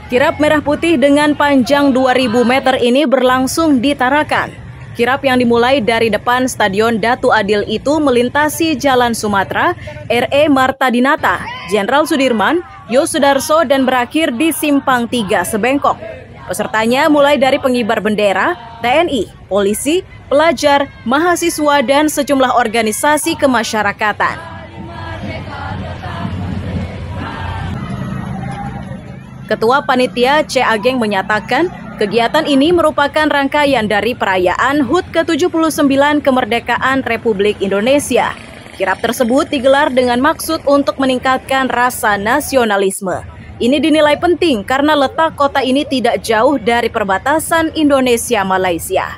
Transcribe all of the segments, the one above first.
Kirap merah putih dengan panjang 2000 meter ini berlangsung di Tarakan. Kirap yang dimulai dari depan Stadion Datu Adil itu melintasi Jalan Sumatera, R.E. Marta Dinata, Jenderal Sudirman, Yosudarso dan berakhir di Simpang 3 Sebengkok. Pesertanya mulai dari pengibar bendera, TNI, polisi, pelajar, mahasiswa dan sejumlah organisasi kemasyarakatan. Ketua Panitia C. Ageng menyatakan kegiatan ini merupakan rangkaian dari perayaan HUT ke-79 Kemerdekaan Republik Indonesia. Kirap tersebut digelar dengan maksud untuk meningkatkan rasa nasionalisme. Ini dinilai penting karena letak kota ini tidak jauh dari perbatasan Indonesia-Malaysia.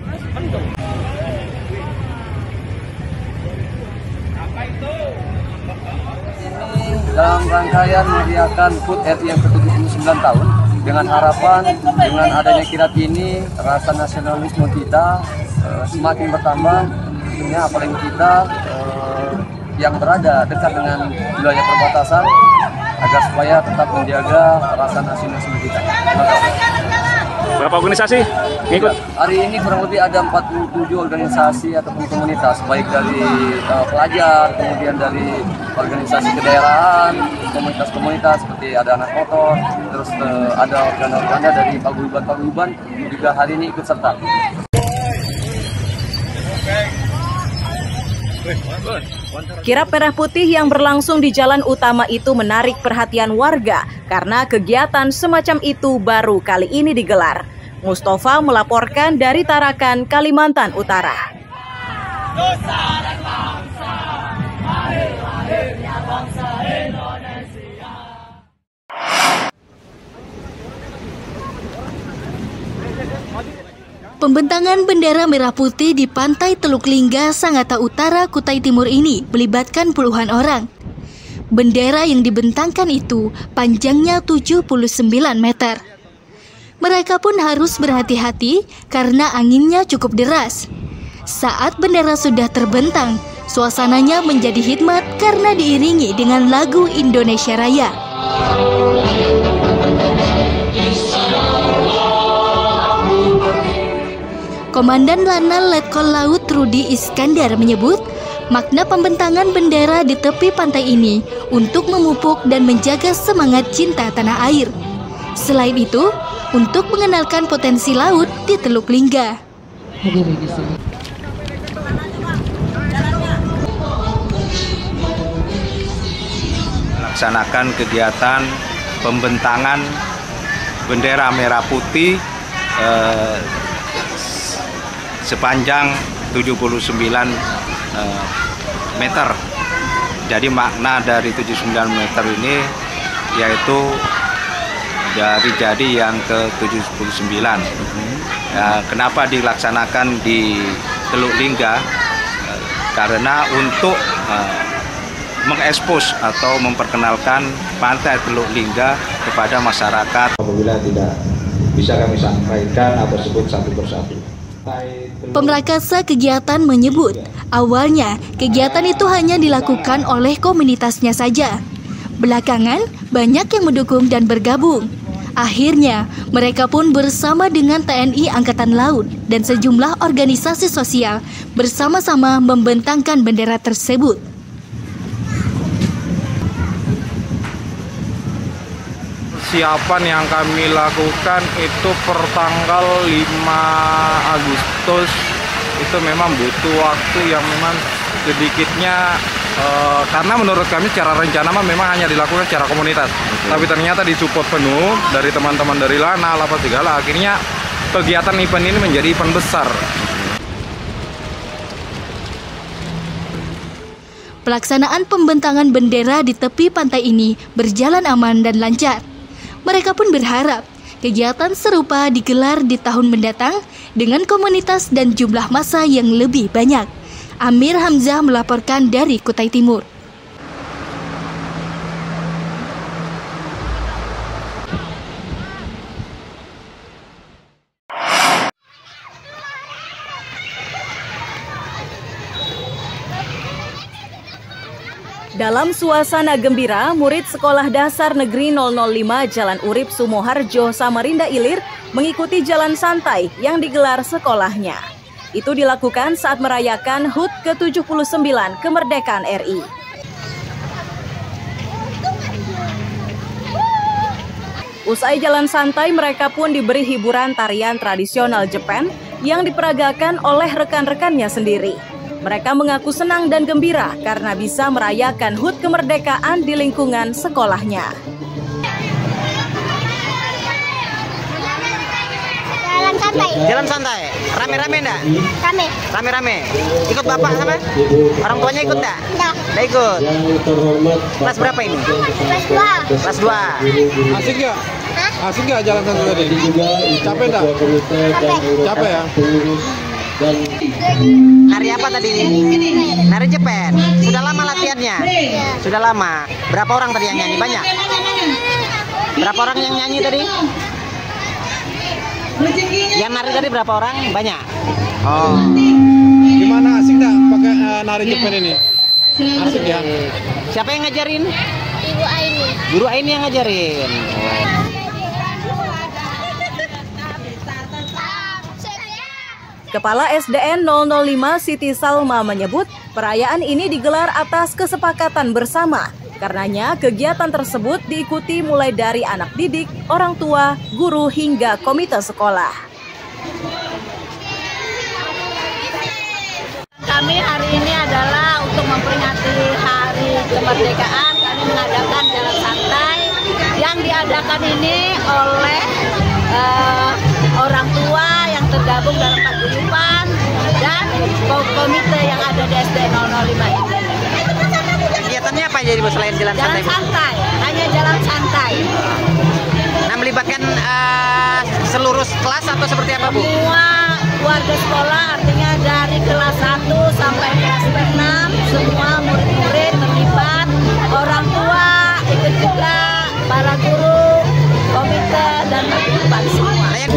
Dalam rangkaian meriahkan HUT RI yang ke-79 tahun, dengan harapan dengan adanya kirap ini rasa nasionalisme kita semakin bertambah, tentunya apalagi kita yang berada dekat dengan wilayah perbatasan agar supaya tetap menjaga rasa nasionalisme kita. Terima kasih. Berapa organisasi ngikut? Hari ini kurang lebih ada 47 organisasi ataupun komunitas, baik dari pelajar, kemudian dari organisasi kedaerahan, komunitas-komunitas seperti ada anak motor, terus ada organ-organ dari paguyuban juga hari ini ikut serta. Kirap merah putih yang berlangsung di jalan utama itu menarik perhatian warga karena kegiatan semacam itu baru kali ini digelar. Mustafa melaporkan dari Tarakan, Kalimantan Utara. Nusa dan bangsa, lahirnya bangsa Indonesia. Pembentangan bendera merah putih di Pantai Teluk Lingga, Sangatta Utara, Kutai Timur ini melibatkan puluhan orang. Bendera yang dibentangkan itu panjangnya 79 meter. Mereka pun harus berhati-hati karena anginnya cukup deras. Saat bendera sudah terbentang, suasananya menjadi hikmat karena diiringi dengan lagu Indonesia Raya. Komandan Lanal Letkol Laut Rudi Iskandar menyebut, makna pembentangan bendera di tepi pantai ini untuk memupuk dan menjaga semangat cinta tanah air. Selain itu, untuk mengenalkan potensi laut di Teluk Lingga. Melaksanakan kegiatan pembentangan bendera merah putih sepanjang 79 meter. Jadi makna dari 79 meter ini yaitu dari jadi yang ke-79. Ya, kenapa dilaksanakan di Teluk Lingga? Karena untuk mengekspos atau memperkenalkan Pantai Teluk Lingga kepada masyarakat. Apabila tidak bisa kami sampaikan atau sebut satu persatu. Pemrakasa kegiatan menyebut, awalnya kegiatan itu hanya dilakukan oleh komunitasnya saja. Belakangan, banyak yang mendukung dan bergabung. Akhirnya, mereka pun bersama dengan TNI Angkatan Laut dan sejumlah organisasi sosial bersama-sama membentangkan bendera tersebut. Persiapan yang kami lakukan itu per tanggal 5 Agustus itu memang butuh waktu yang memang sedikitnya karena menurut kami secara rencana memang hanya dilakukan secara komunitas. Tapi ternyata disupport penuh dari teman-teman dari Lanal apa segala, akhirnya kegiatan event ini menjadi event besar. Pelaksanaan pembentangan bendera di tepi pantai ini berjalan aman dan lancar. Mereka pun berharap kegiatan serupa digelar di tahun mendatang dengan komunitas dan jumlah massa yang lebih banyak. Amir Hamzah melaporkan dari Kutai Timur. Dalam suasana gembira, murid Sekolah Dasar Negeri 005 Jalan Urip Sumoharjo, Samarinda Ilir mengikuti jalan santai yang digelar sekolahnya. Itu dilakukan saat merayakan HUT ke-79 kemerdekaan RI. Usai jalan santai, mereka pun diberi hiburan tarian tradisional Jepang yang diperagakan oleh rekan-rekannya sendiri. Mereka mengaku senang dan gembira karena bisa merayakan HUT kemerdekaan di lingkungan sekolahnya. Jalan santai. Jalan santai. Rame-rame enggak? Rame. Rame-rame. Ikut bapak sama? Orang tuanya ikut enggak? Enggak. Enggak ikut. Kelas berapa ini? Kelas 2. Kelas 2. Asik nggak? Hah? Asik nggak jalan santai tadi? Capek nggak? Capek ya? Nari apa tadi? Nari Jepang. Sudah lama latihannya? Sudah lama. Berapa orang tadi yang nyanyi? Banyak? Berapa orang yang nyanyi tadi? Yang nari tadi berapa orang? Banyak. Oh. Gimana, asik nggak pakai nari Jepang ini? Asik ya? Siapa yang ngajarin? Ibu Aini. Guru Aini yang ngajarin. Kepala SDN 005 Siti Salma menyebut perayaan ini digelar atas kesepakatan bersama. Karenanya kegiatan tersebut diikuti mulai dari anak didik, orang tua, guru hingga komite sekolah. Kami hari ini adalah untuk memperingati hari kemerdekaan. Kami mengadakan jalan santai yang diadakan ini oleh orang tua yang tergabung dalam paguyuban dan komite yang ada di SDN 005 ini. Kegiatannya apa jadi selain jalan santai? Jalan santai, hanya jalan santai. Nah, melibatkan seluruh kelas atau seperti apa, Bu? Semua warga sekolah, artinya dari kelas 1 sampai kelas 6, semua murid-murid terlibat, orang tua ikut juga, para guru, komite, dan paguyuban semua.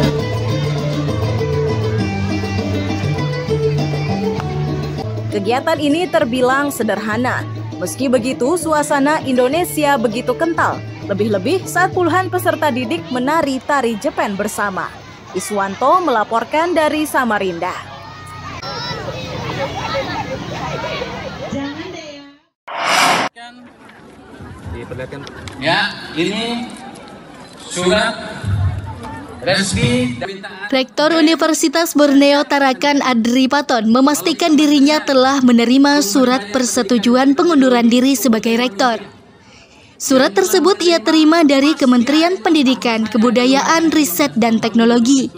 Kegiatan ini terbilang sederhana. Meski begitu, suasana Indonesia begitu kental. Lebih-lebih saat puluhan peserta didik menari tari Jepang bersama. Iswanto melaporkan dari Samarinda. Ya, ini surat resmi. Rektor Universitas Borneo Tarakan Adri Paton memastikan dirinya telah menerima surat persetujuan pengunduran diri sebagai rektor. Surat tersebut ia terima dari Kementerian Pendidikan, Kebudayaan, Riset, dan Teknologi.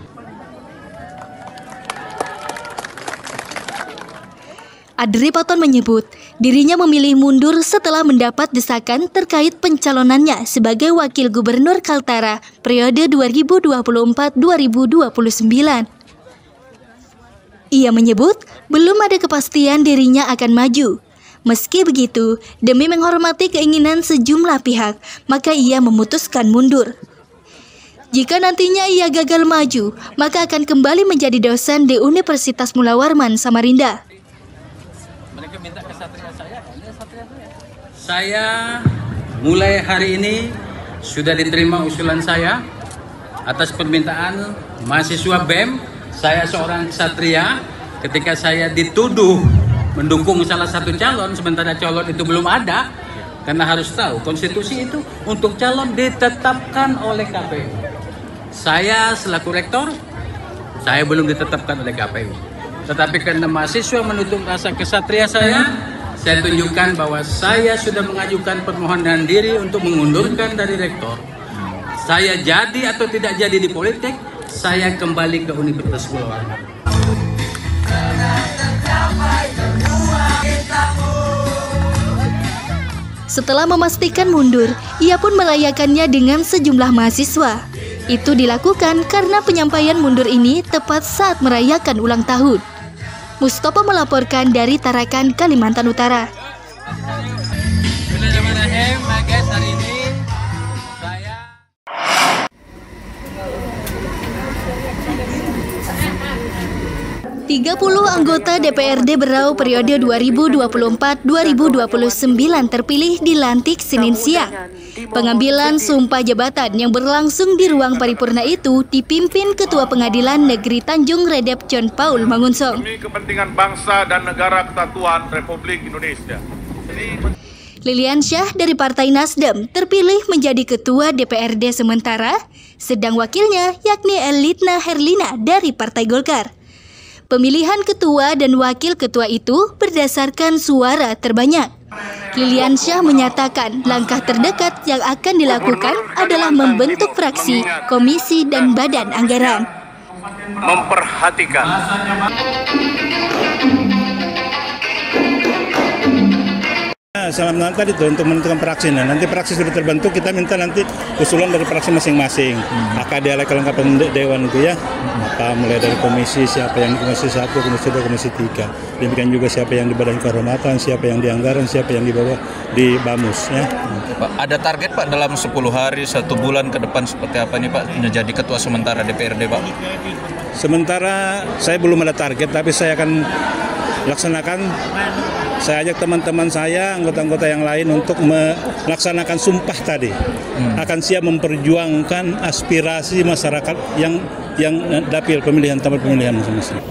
Adri Paton menyebut dirinya memilih mundur setelah mendapat desakan terkait pencalonannya sebagai Wakil Gubernur Kaltara periode 2024-2029. Ia menyebut belum ada kepastian dirinya akan maju. Meski begitu, demi menghormati keinginan sejumlah pihak, maka ia memutuskan mundur. Jika nantinya ia gagal maju, maka akan kembali menjadi dosen di Universitas Mula Warman, Samarinda. Mereka minta kesatria saya mulai hari ini sudah diterima usulan saya atas permintaan mahasiswa BEM. Saya seorang kesatria. Ketika saya dituduh mendukung salah satu calon, sementara calon itu belum ada, karena harus tahu konstitusi itu untuk calon ditetapkan oleh KPU. Saya selaku rektor, saya belum ditetapkan oleh KPU. Tetapi karena mahasiswa menuntut rasa kesatria saya tunjukkan bahwa saya sudah mengajukan permohonan diri untuk mengundurkan dari rektor. Saya jadi atau tidak jadi di politik, saya kembali ke Universitas Mula Warman. Setelah memastikan mundur, ia pun merayakannya dengan sejumlah mahasiswa. Itu dilakukan karena penyampaian mundur ini tepat saat merayakan ulang tahun. Mustopo melaporkan dari Tarakan, Kalimantan Utara. 30 anggota DPRD Berau periode 2024-2029 terpilih dilantik Senin siang. Pengambilan sumpah jabatan yang berlangsung di ruang paripurna itu dipimpin Ketua Pengadilan Negeri Tanjung Redep John Paul Mangunsong. Demi kepentingan bangsa dan negara kesatuan Republik Indonesia. Lilian Syah dari Partai Nasdem terpilih menjadi Ketua DPRD sementara, sedang wakilnya yakni Elitna Herlina dari Partai Golkar. Pemilihan ketua dan wakil ketua itu berdasarkan suara terbanyak. Lilian Syah menyatakan langkah terdekat yang akan dilakukan adalah membentuk fraksi, komisi, dan badan anggaran. Memperhatikan. Salam tadi itu untuk menentukan fraksi. Nah, nanti fraksi sudah terbentuk, kita minta nanti usulan dari fraksi masing-masing. Akan ada kelengkapan dewan itu ya. Mulai dari komisi, siapa yang di komisi 1, komisi 2, komisi 3. Demikian juga siapa yang di badan kehormatan, siapa yang di anggaran, siapa yang di bawah di BAMUS ya. Pak, ada target Pak dalam 10 hari, 1 bulan ke depan seperti apa nih Pak menjadi ketua sementara DPRD Pak? Sementara saya belum ada target, tapi saya akan laksanakan. Saya ajak teman-teman saya, anggota-anggota yang lain untuk melaksanakan sumpah tadi. Akan siap memperjuangkan aspirasi masyarakat yang dapil pemilihan, tempat pemilihan masing-masing.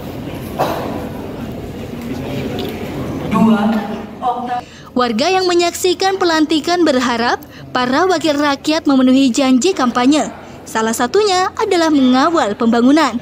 Warga yang menyaksikan pelantikan berharap para wakil rakyat memenuhi janji kampanye. Salah satunya adalah mengawal pembangunan.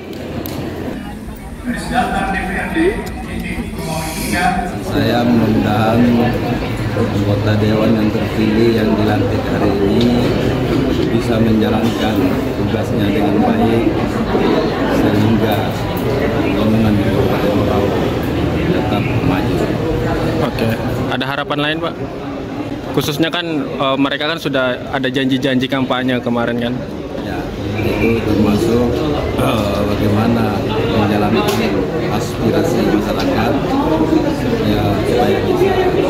Saya mudah-mudahan anggota dewan yang terpilih yang dilantik hari ini bisa menjalankan tugasnya dengan baik sehingga pembangunan di Kabupaten Berau tetap maju. Oke, ada harapan lain Pak? Khususnya kan mereka kan sudah ada janji-janji kampanye kemarin kan? Ya, itu termasuk bagaimana menjalankan aspirasi masyarakat ya supaya bisa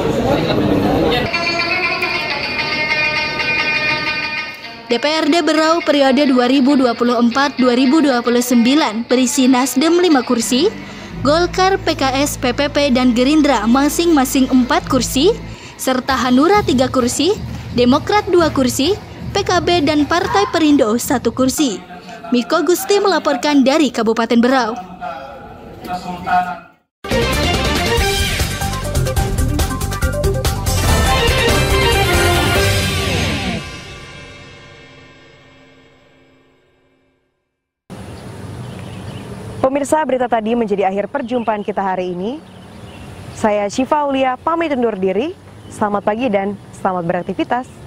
DPRD Berau periode 2024-2029 berisi Nasdem 5 kursi, Golkar, PKS, PPP, dan Gerindra masing-masing 4 kursi, serta Hanura 3 kursi, Demokrat 2 kursi, PKB dan Partai Perindo 1 kursi. Miko Gusti melaporkan dari Kabupaten Berau. Pemirsa, berita tadi menjadi akhir perjumpaan kita hari ini. Saya Syifa Aulia pamit undur diri. Selamat pagi dan selamat beraktivitas.